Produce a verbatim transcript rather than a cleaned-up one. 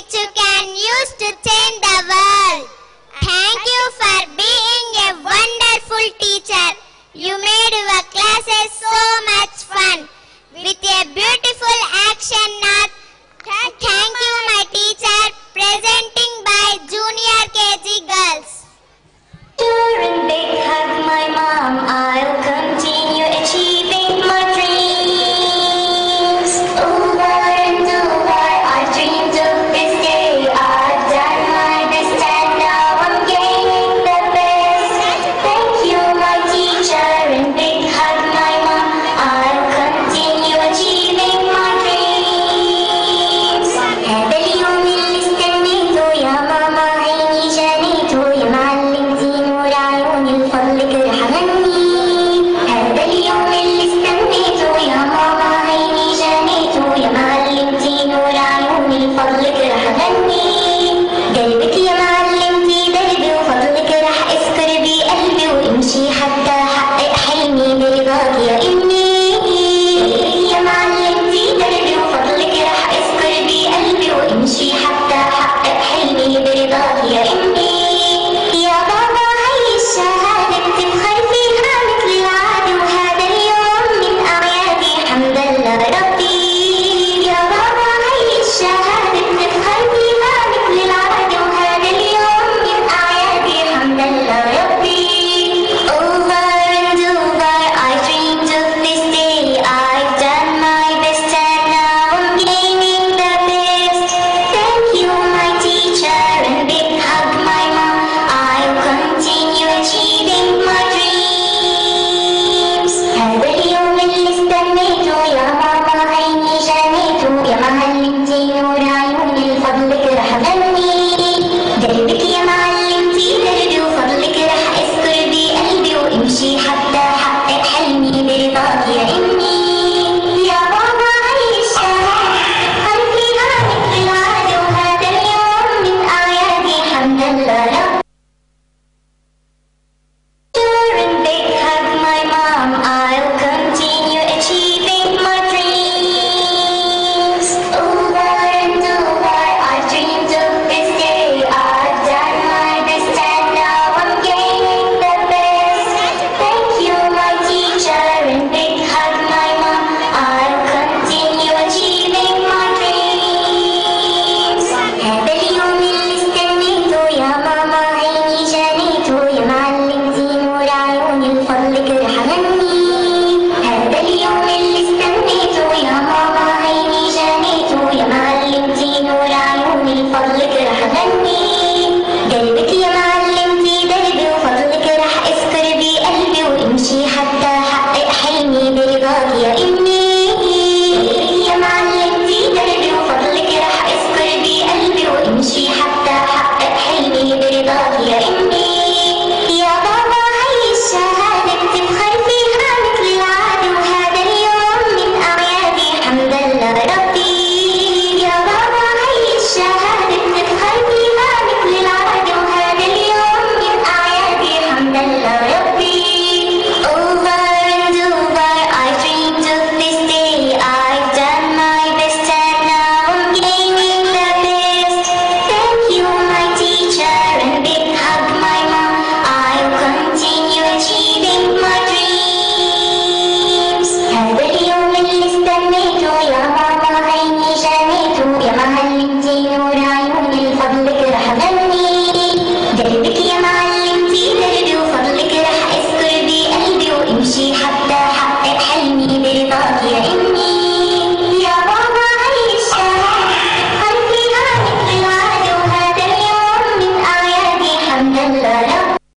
which you can use to change the world. Thank you for being a wonderful teacher. You made your classes so much fun with a beautiful action art. Thank you, my teacher. Presenting by Junior K G Girls. During big hug, my mom, I'll continue achieving my dreams. Over and over, I dreamed of this day. I've done my best and now I'm gaining the best. Thank you, my teacher, and big hug, my mom. I'll continue achieving my dreams. هذا اليوم اللي استنيته يا ماما عيني جنيته يا معلم زين ولعيوني لفضلك رح أغني. هذا اليوم اللي استنيته يا ماما عيني جنيته يا معلم زين ولعيوني لفضلك رح أغني. قلبك يا معلمتي دربي وفضلك رح أسكر بقلبي وامشي حتى أحقق حلمي برضاك يا أمي. قلبك يا معلمتي دربي وفضلك رح أسكر بقلبي وامشي حتى أحقق حلمي برضاك يا أمي. يا بابا هي الشهادة بتفخر فيها مثل العادة وهذا اليوم من أعيادي حمد لله ربي. يا بابا هي الشهادة بتفخر فيها مثل العادة وهذا اليوم من أعيادي حمد لله ربي. Over and over I dreamed of this day. I've done my best and now I'm gaining the best. Thank you, my teacher, and big hug, my mom. I'll continue achieving my dreams. هذا اليوم اللي استنيته يا ماما عيني جنيته يا معلمتي نور عيوني لفضلك